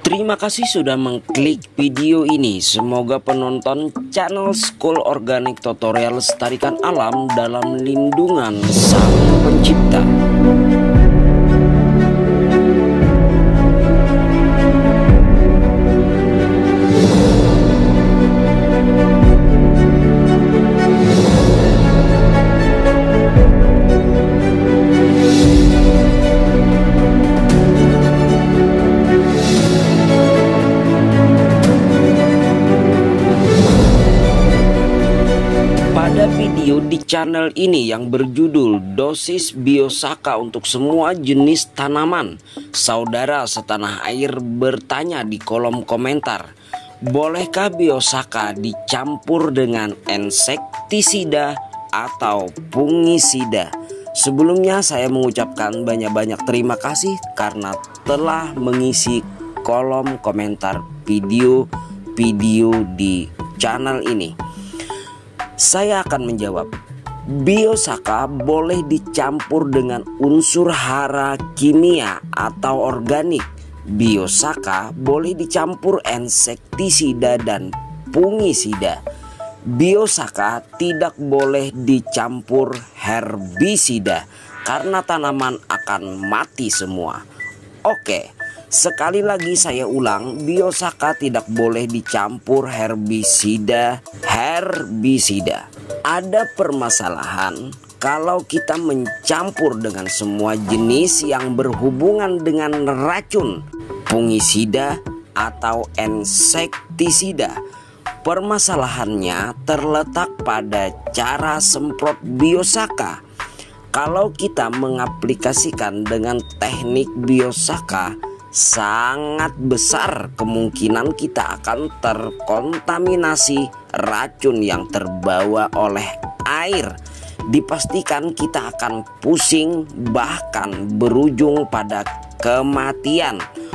Terima kasih sudah mengklik video ini. Semoga penonton channel School Organic Tutorial lestarikan alam dalam lindungan Sang Pencipta. Pada video di channel ini yang berjudul Dosis Biosaka untuk semua jenis tanaman, saudara setanah air bertanya di kolom komentar, bolehkah biosaka dicampur dengan insektisida atau fungisida? Sebelumnya saya mengucapkan banyak-banyak terima kasih karena telah mengisi kolom komentar video di channel ini. Saya akan menjawab, biosaka boleh dicampur dengan unsur hara kimia atau organik. Biosaka boleh dicampur insektisida dan fungisida. Biosaka tidak boleh dicampur herbisida karena tanaman akan mati semua. Oke, sekali lagi saya ulang, biosaka tidak boleh dicampur herbisida. Ada permasalahan kalau kita mencampur dengan semua jenis yang berhubungan dengan racun, fungisida atau insektisida. Permasalahannya terletak pada cara semprot biosaka. Kalau kita mengaplikasikan dengan teknik biosaka, sangat besar kemungkinan kita akan terkontaminasi racun yang terbawa oleh air. Dipastikan kita akan pusing, bahkan berujung pada kematian.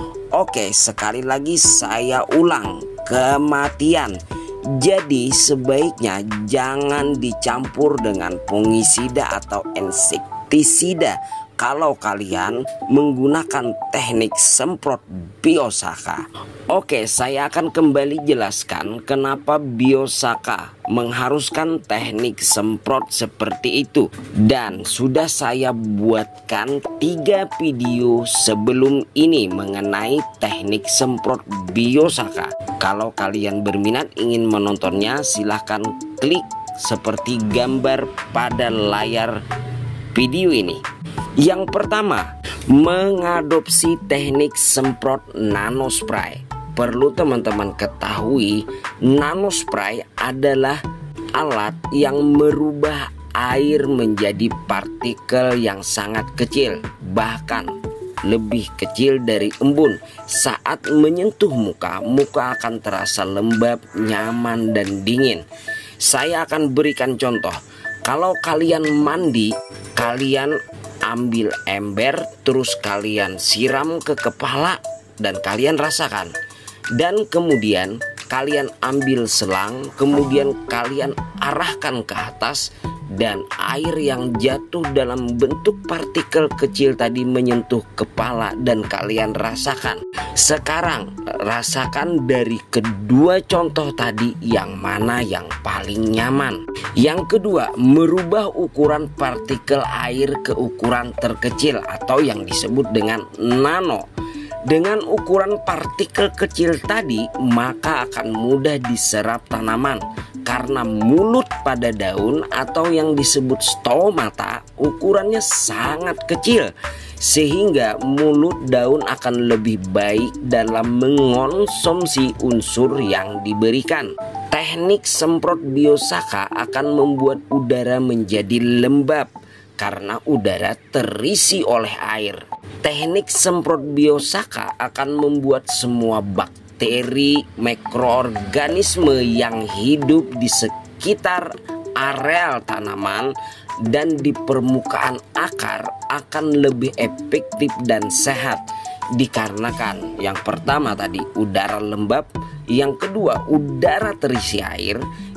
Oke, sekali lagi saya ulang, kematian. Jadi sebaiknya jangan dicampur dengan fungisida atau insektisida kalau kalian menggunakan teknik semprot biosaka. Oke, saya akan kembali jelaskan kenapa biosaka mengharuskan teknik semprot seperti itu. Dan sudah saya buatkan 3 video sebelum ini mengenai teknik semprot biosaka. Kalau kalian berminat ingin menontonnya, silahkan klik seperti gambar pada layar video ini. Yang pertama, mengadopsi teknik semprot nanospray. Perlu teman-teman ketahui, nanospray adalah alat yang merubah air menjadi partikel yang sangat kecil, bahkan lebih kecil dari embun. Saat menyentuh muka akan terasa lembab, nyaman, dan dingin. Saya akan berikan contoh. Kalau kalian mandi, kalian ambil ember, terus kalian siram ke kepala dan kalian rasakan. Dan kemudian kalian ambil selang, kemudian kalian arahkan ke atas, dan air yang jatuh dalam bentuk partikel kecil tadi menyentuh kepala dan kalian rasakan. Sekarang rasakan dari kedua contoh tadi yang mana yang paling nyaman. Yang kedua, merubah ukuran partikel air ke ukuran terkecil atau yang disebut dengan nano. Dengan ukuran partikel kecil tadi, maka akan mudah diserap tanaman. Karena mulut pada daun atau yang disebut stomata ukurannya sangat kecil, sehingga mulut daun akan lebih baik dalam mengonsumsi unsur yang diberikan. Teknik semprot biosaka akan membuat udara menjadi lembab karena udara terisi oleh air. Teknik semprot biosaka akan membuat semua bakteri, mikroorganisme yang hidup di sekitar areal tanaman dan di permukaan akar akan lebih efektif dan sehat. Dikarenakan yang pertama tadi udara lembab, yang kedua udara terisi air,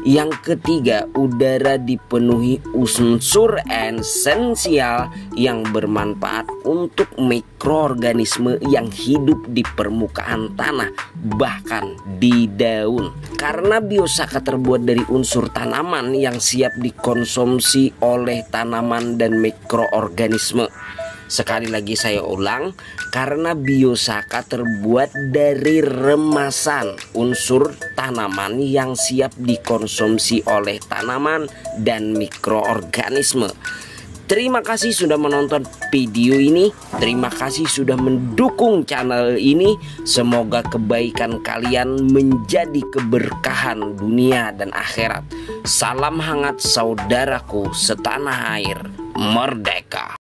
Yang ketiga, udara dipenuhi unsur esensial yang bermanfaat untuk mikroorganisme yang hidup di permukaan tanah, bahkan di daun. Karena biosaka terbuat dari unsur tanaman yang siap dikonsumsi oleh tanaman dan mikroorganisme. Sekali lagi saya ulang, karena biosaka terbuat dari remasan unsur tanaman yang siap dikonsumsi oleh tanaman dan mikroorganisme. Terima kasih sudah menonton video ini. Terima kasih sudah mendukung channel ini. Semoga kebaikan kalian menjadi keberkahan dunia dan akhirat. Salam hangat saudaraku setanah air. Merdeka!